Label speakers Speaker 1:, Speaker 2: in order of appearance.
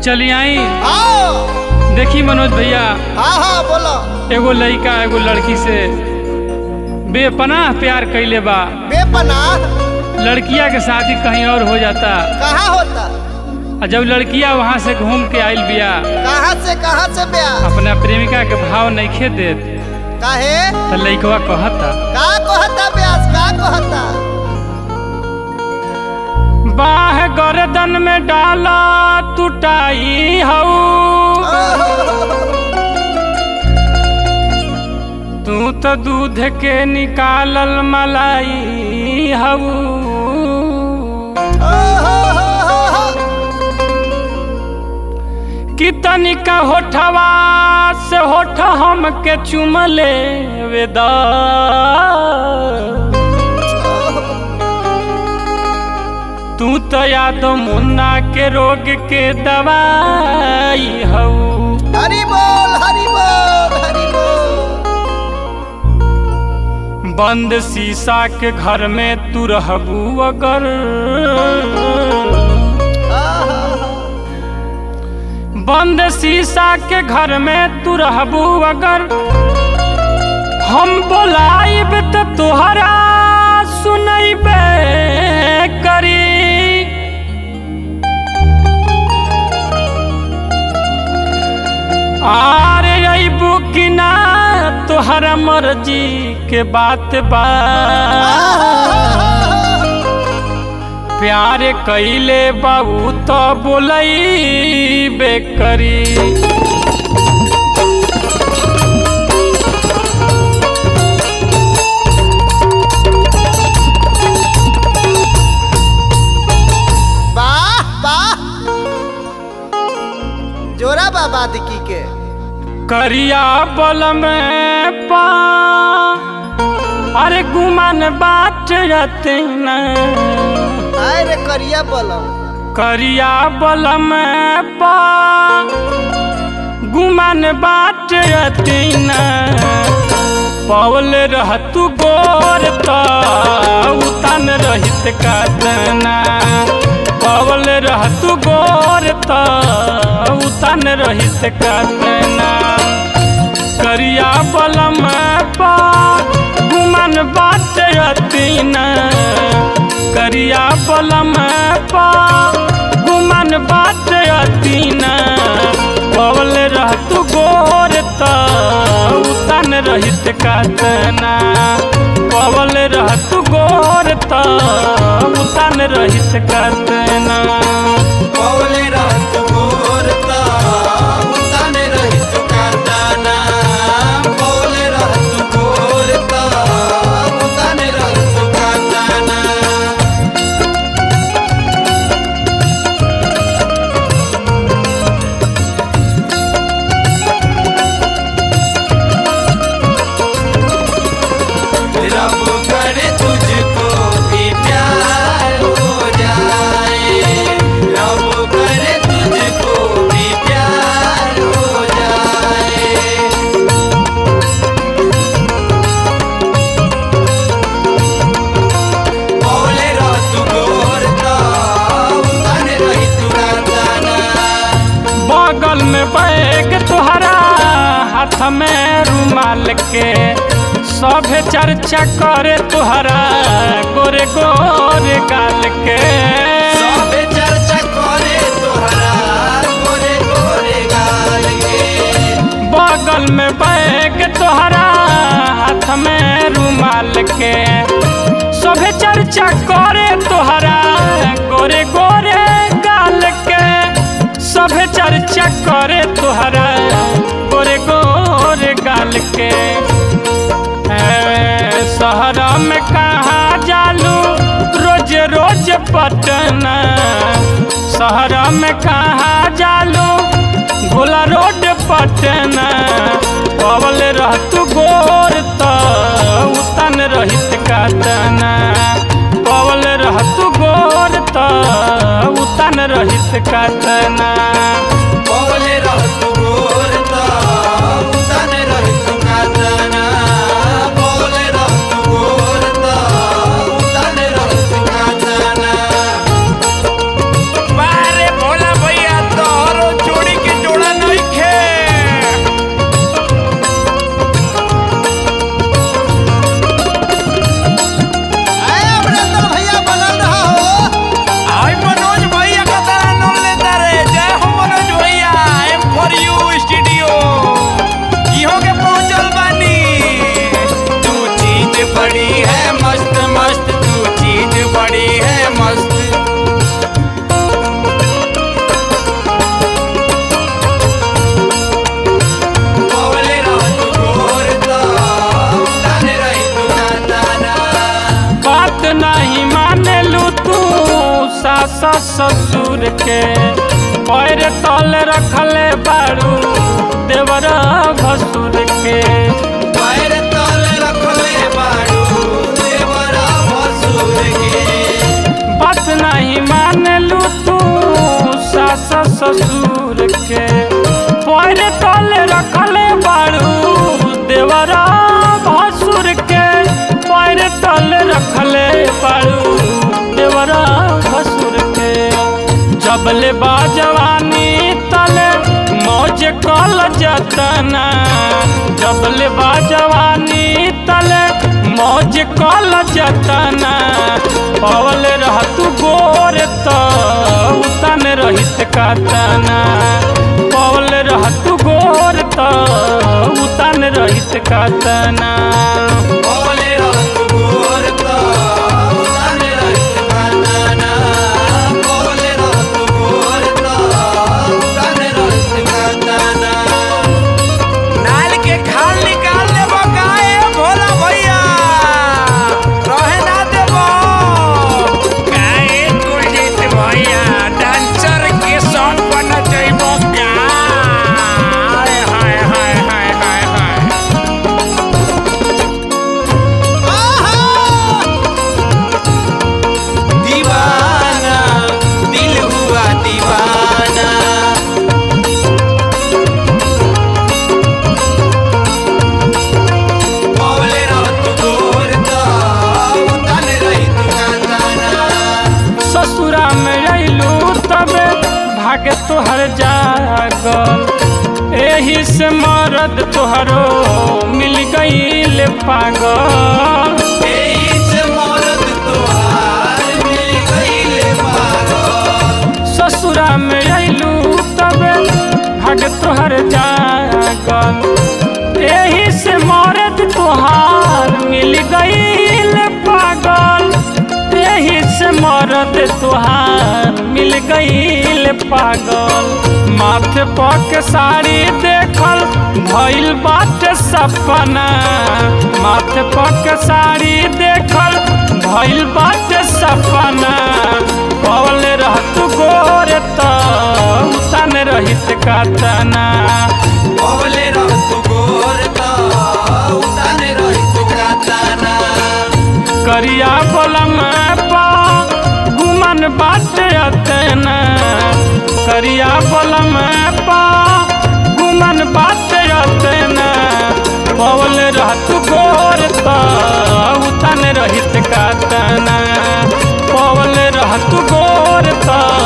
Speaker 1: चली आई।
Speaker 2: हाँ
Speaker 1: देखी मनोज भैया,
Speaker 2: हाँ बोलो।
Speaker 1: एगो लड़का एगो लड़की से बेपनाह प्यार कैले बा।
Speaker 2: बेपनाह?
Speaker 1: लड़किया के शादी कहीं और हो जाता।
Speaker 2: कहाँ होता?
Speaker 1: और जब लड़किया वहाँ से घूम के आइल बिया,
Speaker 2: कहाँ से ब्याह?
Speaker 1: अपना प्रेमिका के भाव नइखे देत।
Speaker 2: काहे?
Speaker 1: तो लइकवा कहता
Speaker 2: का कहता ब्यास? का कहता?
Speaker 1: बाह गर्दन में डाला टूटाई हऊ, तू तो दूध के निकालल मलाई हऊ। कि तनिका होठवा से होठ हम के चुमले वेदा, तू तो याद मुन्ना के रोग के दवाई हऊ।
Speaker 2: हरि बोल हरि बोल हरि बोल।
Speaker 1: बंद शीशा के घर में तू रहबू अगर, बंद शीशा के घर में तू रहबू अगर, हम बोलाइब तो तोहरा सुनैबे करी। आरे अइबू कि ना तोहरा मर्जी के बात बा, प्यार कैले बाबू तो बोलैबे करी।
Speaker 2: वाह वाह, जोरा बाबा दिकी के।
Speaker 1: करिया बल में पा अरे गुमान बाट रतना,
Speaker 2: अरे करिया बलम।
Speaker 1: करिया बल में पा गुमान बाट रतना, पवल रहतु गोर तो उतन रहित कातना, पवल रहतु गोर तो उतन रहित कातना। करिया बल में पा गुमान बाट रतना, करिया बल में पा गुमान बाट रतना, पवल रहतु गोर तो उतन रहित कातना, पवल रहतु गोर तो उतन रहित कातना,
Speaker 2: पवल रहतु गोर तो उतन रहित कातना, पवल रहतु गोर तो उतन रहित कातना। रब करे तुझको भी प्यार हो जाए, रब करे तुझको भी प्यार हो जाए। बोले रातू गोर तो उतन रहित कातना।
Speaker 1: बगल में बैग तुहरा हाथ में रुमाल के, सभे चर्चा करे तुहरा गोरे गोरे गाल के,
Speaker 2: सभे चर्चा करे तुहरा गोरे गोरे गाल के।
Speaker 1: बगल में बैग तुहरा हाथ में रुमाल के, सभे चर्चा करे तुहरा गोरे गोरे गाल के, सभे चर्चा करे तुहरा गोरे गोरे गाल के। शहर में कहाँ जालू रोज रोज पटना, शहर में कहाँ जालू भोला रोड पटना, पवल रहतु गोर तो उतन रहित कातना, पवल रहतु गोर तो उतन रहित कातना,
Speaker 2: पवल रहतु गोर तो उतन रहित कातना, पवल रहतु गोर तो उतन रहित कातना। बारे भोला भैया तोहरो
Speaker 1: सासा ससुर के पैर तल रखले बारू देवरा भसुर के
Speaker 2: पैर तल रखले बारू देवरा भसुर के
Speaker 1: बात नहीं मानलू तू सासा ससुर के पैर तल रखले बारू देवरा भसुर के पैर तल रखले बारू देवरा भसुर के जबले बाजवानी तले मौज कल जतना जबले बाजवानी तले मौज कल जतना पवल रहतु गोर तो उतन रहित कतना पवल रहतु गोर तो उतन रहित कतना
Speaker 2: बोले रहतु गोर तो उतन रहित कतना बोले रहतु गोर तो उतन रहित कतना नाल के खाल निकाल लेबो काए भोला भैया रहे ना देबो
Speaker 3: काहे कुलजीत भैया डांसर के सॉन्ग बना जइबो क्या हाय हाय हाय हाय हाय हाय
Speaker 2: दीवाना दिल हुआ दीवाना बोले रहतु गोर तो उतन रहित कतना
Speaker 1: ससुरा में रैलू तबे भाग्य तोहर जागल एही से मरद तोहरो मिल गईल पागल
Speaker 2: एही से मरद तोहार मिल गइले पागल
Speaker 1: ससुरा में रैलू तबे भाग्य तोहर जागल एही से मरद तोहार मिल गईल पागल एही से मरद तोहार मिल गईल पागल माथे पक साड़ी देखल भइल बाटे सपना माथे पक साड़ी देखल भइल बाटे सपना पवल रहतु गोर तो उतन रहित कतना
Speaker 2: बोले रहतु गोर तो उतन रहित कतना
Speaker 1: करिया बलम पा गुमन बाटे अतना करिया बलम पा गुमन बाटे अतना पवल रहतु गोर तो उतन रहित कतना पवल रहतु गोर तो